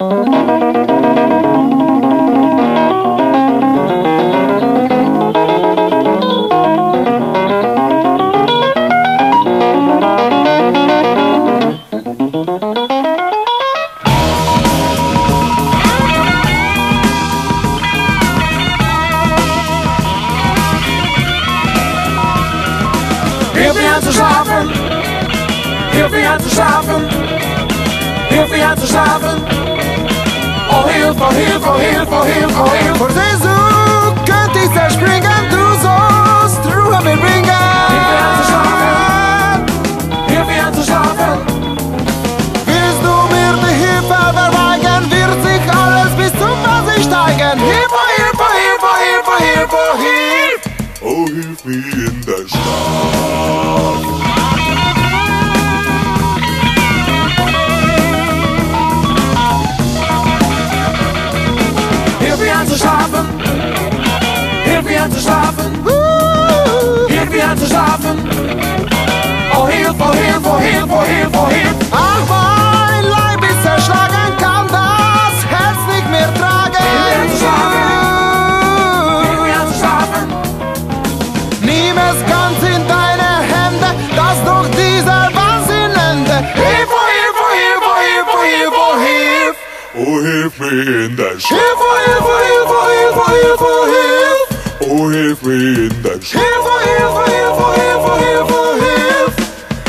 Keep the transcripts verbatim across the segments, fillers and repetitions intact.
Hilf mir einzuschlafen, hilf mir einzuschlafen, hilf mir einzuschlafen. Oh Hilfe, oh Hilfe, oh Hilfe, oh Hilfe, oh Hilfe. Vor Saison könnte ich zerspringen, du sollst Ruhe mir bringen. Hilf mir einzuschlafen, hilf mir einzuschlafen. Willst du mir die Hilfe verweigern, wird sich alles bis zum Wasser steigen. Hilfe, Hilfe, Hilfe, Hilfe, Hilfe, Hilfe. Oh, hilf mir in der Stadt. Hilf mir einzuschlafen, hilf mir einzuschlafen, hilf mir einzuschlafen. Oh Hilfe, oh Hilfe, oh Hilfe, oh Hilfe, oh Hilfe. Ach, mein Leib ist zerschlagen, kann das Herz nicht mehr tragen. Hilf mir einzuschlafen, hilf mir einzuschlafen. Nimm es ganz in deine Hände, dass durch dieser Wahnsinn ende. Hilfe, Hilfe, Hilfe, Hilfe, Hilfe, Hilfe. Oh, hilf mir in der Stadt. Hilfe, Hilfe, Hilfe, Hilfe, Hilfe, Hilfe. Oh, hilf mir in der Stadt. Hilfe, Hilfe, Hilfe, Hilfe, Hilfe, Hilfe.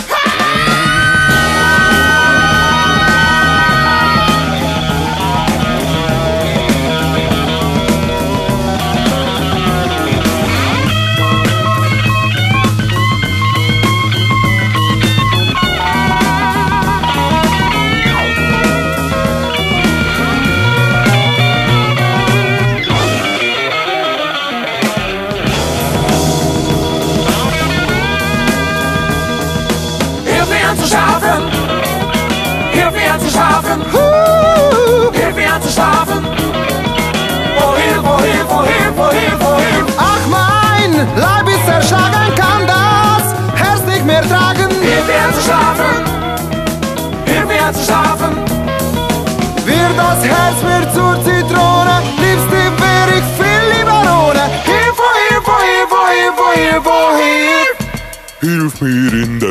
Einzuschlafen, hilf mir einzuschlafen, hilf mir einzuschlafen. Oh Hilfe, oh Hilfe, oh Hilfe, oh Hilfe, oh Hilfe. Ach, mein Leib ist zerschlagen, kann das Herz nicht mehr tragen. Hilf mir einzuschlafen, hilf mir einzuschlafen. Wird das Herz mir zur Zitrone, liebste wär ich viel lieber ohne. Hilfe, Hilfe, Hilfe, Hilfe, Hilfe, Hilfe. Hilf mir in